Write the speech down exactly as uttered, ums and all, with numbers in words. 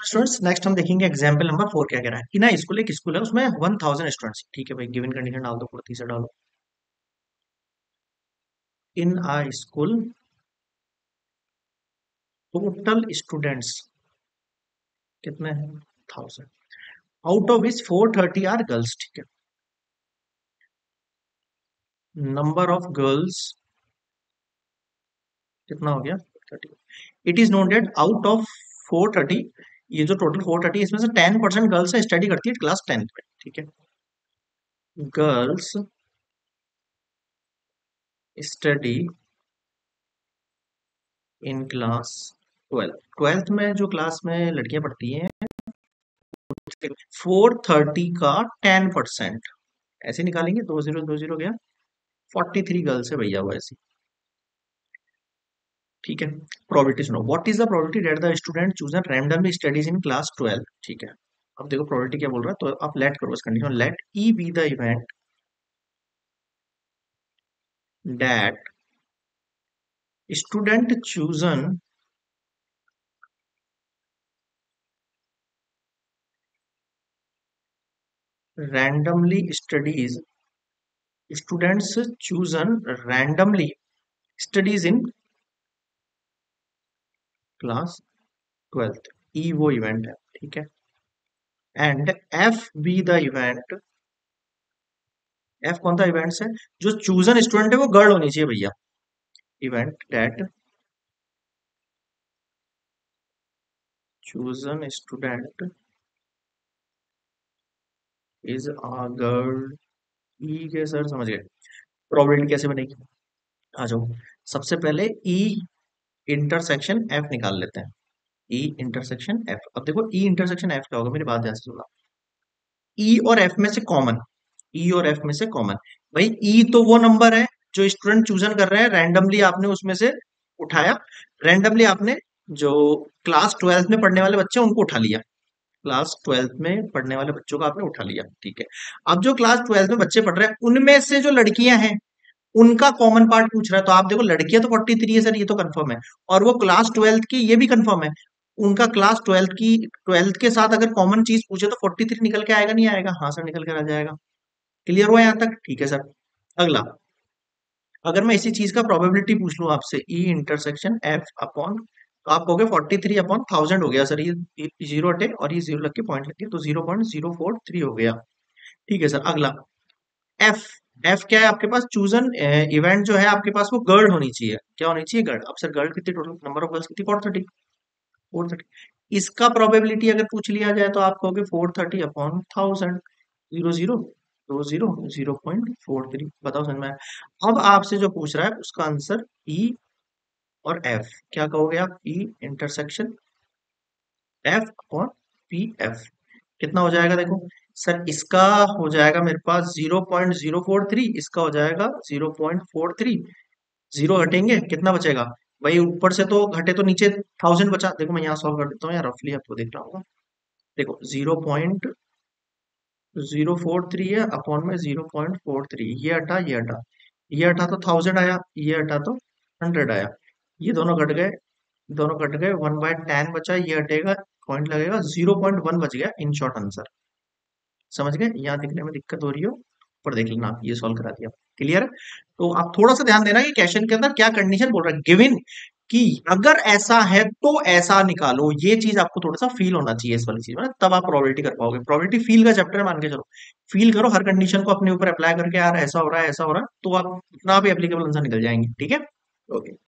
Students next हम देखेंगे example number four क्या कह रहा है कि ना स्कूल एक स्कूल है उसमें वन थाउजेंड स्टूडेंट्स। ठीक है भाई, गिवन कंडीशन डाल दो, पूरा तीसरा डालो। In a school total students कितने हैं? Thousand. Out of which four thirty are girls. ठीक है, नंबर ऑफ गर्ल्स कितना हो गया? Thirty. It is known that out of four thirty, ये जो टोटल फोर थर्टी इसमें से टेन परसेंट गर्ल्स स्टडी करती है क्लास टेंथ में। ठीक है, girls study in class twelfth. Twelfth में जो क्लास में लड़कियां पढ़ती हैं फोर थर्टी का टेन परसेंट, ऐसे निकालेंगे। दो जीरो दो जीरो गया, फोर्टी थ्री गर्ल्स है भैया वो ऐसी। ठीक है, प्रोबेबिलिटी सुनो। What is the probability that the student chosen randomly studies in class twelve. ठीक है, अब देखो प्रोबेबिलिटी क्या बोल रहा है, तो आप लेट करो इस condition. Let E be the event that student chosen randomly studies students chosen randomly studies in class twelfth. E वो इवेंट है। ठीक है, and F be the event. F कौन सा इवेंट्स है? जो चूजन स्टूडेंट है वो गर्ल होनी चाहिए भैया। Event that chosen student is a girl. E के सर समझ गए। प्रोबेबिलिटी कैसे बनेगी? आ जाओ, सबसे पहले ई इंटरसेक्शन एफ निकाल लेते हैं। E intersection F. अब देखो ई इंटरसेक्शन एफ क्या होगा, मेरी बात ध्यान से सुना। ई और एफ में से कॉमन, ई और एफ में से कॉमन। भाई ई तो वो नंबर है जो स्टूडेंट चूजन कर रहे हैं रैंडमली, आपने उसमें से उठाया। रैंडमली आपने जो क्लास ट्वेल्थ में पढ़ने वाले बच्चे हैं, उनको उठा लिया। क्लास ट्वेल्थ में पढ़ने वाले बच्चों को आपने उठा लिया। ठीक है, अब जो क्लास ट्वेल्थ में बच्चे पढ़ रहे हैं उनमें से जो लड़कियां हैं उनका कॉमन पार्ट पूछ रहा है। तो आप देखो लड़कियां तो फोर्टी थ्री है सर, ये तो कंफर्म है। और वो क्लास ट्वेल्थ की, ये भी कंफर्म है। उनका क्लास ट्वेल्थ की, ट्वेल्थ के साथ अगर कॉमन चीज पूछे तो फोर्टी थ्री निकल के आएगा नहीं आएगा? हाँ सर, निकल कर आ जाएगा। क्लियर हुआ यहाँ तक? ठीक है सर। अगला, अगर मैं इसी चीज का प्रोबेबिलिटी पूछ लूं आपसे, ई इंटरसेक्शन एफ अपॉन, तो आप कहोगे फोर्टी थ्री अपॉन थाउजेंड हो गया सर। ये जीरो हटे और ये जीरो लग के पॉइंट लग के, तो zero point zero four three हो गया। ठीक है सर। अगला, एफ। एफ क्या है आपके पास? चूजन इवेंट जो है आपके पास वो गर्ल होनी चाहिए। क्या होनी चाहिए? गर्ल। अब सर गर्ल कितनी, टोटल नंबर ऑफ गर्ल्स कितनी? Four thirty. Four thirty. इसका प्रोबेबिलिटी अगर पूछ लिया जाए तो आप कहोगे four thirty upon thousand. Zero zero दो zero, zero point four three. बताओ समझ में आया? अब आपसे जो पूछ रहा है उसका आंसर ई और एफ। क्या कहोगे आप? E intersection F upon P F. कितना हो जाएगा देखो सर, इसका हो जाएगा मेरे पास zero point zero four three, इसका हो जाएगा zero point four three. Zero हटेंगे, कितना बचेगा? भाई ऊपर से तो घटे तो नीचे थाउजेंड बचा। देखो मैं यहाँ सॉल्व कर देता हूँ यार, रफली आपको देख रहा होगा। देखो zero point zero four three है अपॉन में जीरो पॉइंट फोर थ्री, ये हटा ये हटा, ये हटा तो थाउजेंड आया, ये हटा तो हंड्रेड आया। ये दोनों घट गए, दोनों कट गए, वन बाय टेन बचा, ये हटेगा, पॉइंट लगेगा, जीरो पॉइंट वन बच गया। In short answer. समझ गए? यहाँ दिखने में दिक्कत हो रही हो पर देख लेना, आप ये सॉल्व करा दिया। क्लियर है? तो आप थोड़ा सा ध्यान देना कि क्वेश्चन के अंदर क्या कंडीशन बोल रहा है। गिवन कि अगर ऐसा है तो ऐसा निकालो, ये चीज आपको थोड़ा सा फील होना चाहिए इस वाली चीज में, तब आप प्रोबेबिलिटी कर पाओगे। प्रोबेबिलिटी फील का चैप्टर मान के चलो, फील करो हर कंडीशन को अपने ऊपर अप्लाई करके, यार ऐसा हो रहा है ऐसा हो रहा है, तो आप अपना भी एप्लीकेबल आंसर निकल जाएंगे। ठीक है, ओके।